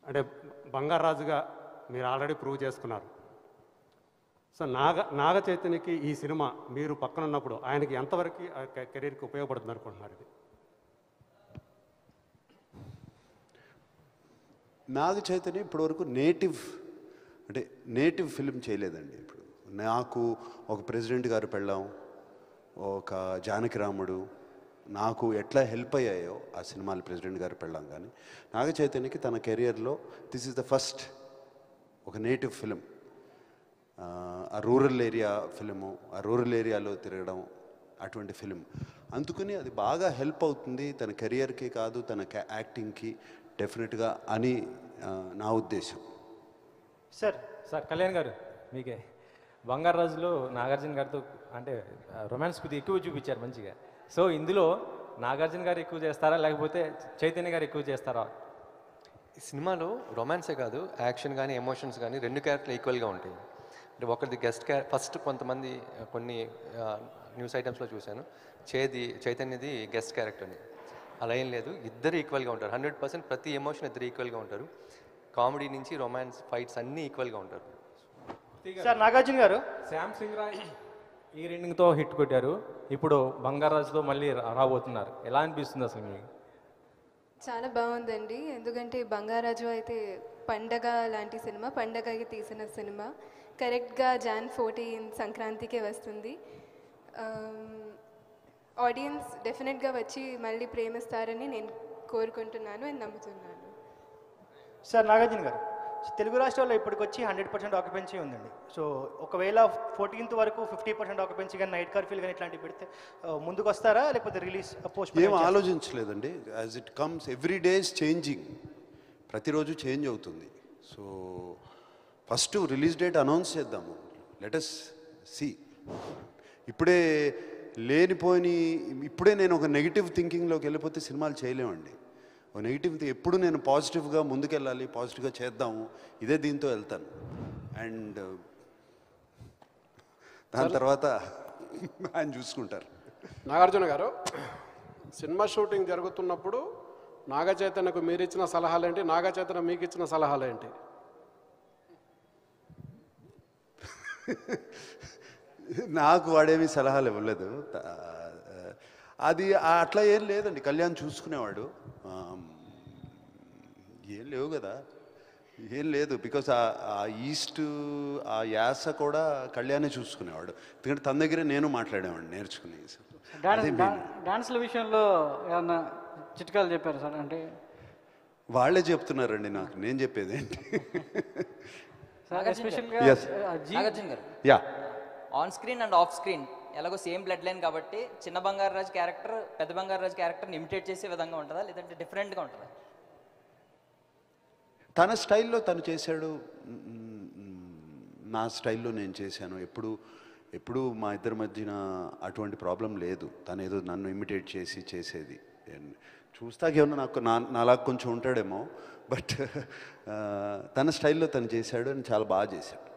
అంటే బంగారాజుగా మీరు ఆల్రెడీ ప్రూవ్ చేసుకున్నారు. సో నాగ చైతన్యకి ఈ సినిమా మీరు పక్కన ఉన్నప్పుడు ఆయనకి ఎంతవరకు కెరీర్కి ఉపయోగపడుతుంది అనుకుంటున్నారు? ఇది నాగ చైతన్య ఇప్పటివరకు నేటివ్ ఫిల్మ్ చేయలేదండి. ఇప్పుడు నాకు ఒక ప్రెసిడెంట్ గారు పెళ్ళాం, ఒక జానకిరాముడు నాకు ఎట్లా హెల్ప్ అయ్యాయో ఆ సినిమాలు ప్రెసిడెంట్ గారు పెళ్ళాం. కానీ నాగ చైతన్యకి తన కెరియర్లో దిస్ ఈజ్ ద ఫస్ట్ ఒక నేటివ్ ఫిలిం, ఆ రూరల్ ఏరియా ఫిలిము, ఆ రూరల్ ఏరియాలో తిరగడం, అటువంటి ఫిలిం. అందుకని అది బాగా హెల్ప్ అవుతుంది తన కెరియర్కి కాదు తన యాక్టింగ్కి డెఫినెట్గా అని నా ఉద్దేశం. సార్ కళ్యాణ్ గారు, మీకే బంగారాజులో నాగార్జున గారితో అంటే రొమాన్స్ కొద్దిగా ఎక్కువ చూపించారు మంచిగా. సో ఇందులో నాగార్జున గారు ఎక్కువ చేస్తారా లేకపోతే చైతన్య గారు ఎక్కువ చేస్తారా? ఈ సినిమాలో రొమాన్సే కాదు, యాక్షన్ కానీ ఎమోషన్స్ కానీ రెండు క్యారెక్టర్లు ఈక్వల్గా ఉంటాయి. అంటే ఒకరిది గెస్ట్ ఫస్ట్ కొంతమంది కొన్ని న్యూస్ ఐటమ్స్లో చూశాను, చైతన్యది గెస్ట్ క్యారెక్టర్ని. అలా ఏం లేదు, ఇద్దరు ఈక్వల్గా ఉంటారు. 100% ప్రతి ఎమోషన్ ఇద్దరు ఈక్వల్గా ఉంటారు. కామెడీ నుంచి రొమాన్స్ ఫైట్స్ అన్నీ ఈక్వల్గా ఉంటారు. సార్ నాగార్జున గారు, శ్యామ్ సింగ్ రాయ్ ఈ రెండింగ్తో హిట్ కొట్టారు, ఇప్పుడు బంగారాజుతో మళ్ళీ రాబోతున్నారు. ఎలా అనిపిస్తుంది అసలు మీకు? చాలా బాగుందండి. ఎందుకంటే బంగారాజు అయితే పండగ లాంటి సినిమా, పండగకి తీసిన సినిమా. కరెక్ట్గా Jan 14 సంక్రాంతికే వస్తుంది. ఆడియన్స్ డెఫినెట్గా వచ్చి మళ్ళీ ప్రేమిస్తారని నేను కోరుకుంటున్నాను అని నమ్ముతున్నాను. సార్ నాగార్జున గారు, తెలుగు రాష్ట్రాల్లో ఇప్పటికొచ్చి 100% ఆక్యుపెన్సీ ఉందండి. సో ఒకవేళ 14th వరకు 50% ఆక్యుపెన్సీ కానీ నైట్ కర్ఫ్యూలు కానీ ఇట్లాంటివి పెడితే ముందుకు వస్తారా లేకపోతే రిలీజ్ పోస్ట్? ఏం ఆలోచించలేదండి. As it comes every day is changing, ప్రతిరోజు చేంజ్ అవుతుంది. So first release date announce చేద్దాము, లెటస్ సి. ఇప్పుడే నేను ఒక నెగిటివ్ థింకింగ్లోకి వెళ్ళిపోతే సినిమాలు చేయలేమండి. ఒక నెగిటివ్ ఎప్పుడు నేను పాజిటివ్గా ముందుకెళ్ళాలి, పాజిటివ్గా చేద్దాము, ఇదే దీంతో వెళ్తాను. అండ్ దాని తర్వాత ఆయన చూసుకుంటారు. నాగార్జున గారు, సినిమా షూటింగ్ జరుగుతున్నప్పుడు నాగ చైతన్యకు మీరు ఇచ్చిన సలహాలు ఏంటి, నాగ చైతన్య మీకు ఇచ్చిన సలహాలు ఏంటి? నాకు వాడేమీ సలహాలు ఇవ్వలేదు. అది అట్లా ఏం లేదండి, కళ్యాణ్ చూసుకునేవాడు. ఏం లేవు కదా, ఏం లేదు. బికాస్ ఆ ఈస్ట్ ఆ యాస కూడా కళ్యాణే చూసుకునేవాడు. ఎందుకంటే తన దగ్గరే నేను మాట్లాడేవాడిని నేర్చుకుని. డాన్స్ల విషయంలో ఏమన్నా చిట్కాలు చెప్పారు సార్? అంటే వాళ్ళే చెప్తున్నారండి నాకు, నేను చెప్పేది ఏంటి? On screen and off screen ఎలాగో సేమ్ బ్లడ్ లైన్ కాబట్టి చిన్న బంగారాజు క్యారెక్టర్ పెద్ద బంగారాజు క్యారెక్టర్ని ఇమిటేట్ చేసే విధంగా ఉంటుందా లేదంటే డిఫరెంట్గా ఉంటుందా? తన స్టైల్లో తను చేశాడు, నా స్టైల్లో నేను చేశాను. ఎప్పుడు మా ఇద్దరి మధ్యన అటువంటి ప్రాబ్లం లేదు. తను ఏదో నన్ను ఇమిటేట్ చేసేది చూస్తాకేమన్నా నాలాగా కొంచెం ఉంటాడేమో, బట్ తన స్టైల్లో తను చేశాడు అని చాలా బాగా చేశాడు.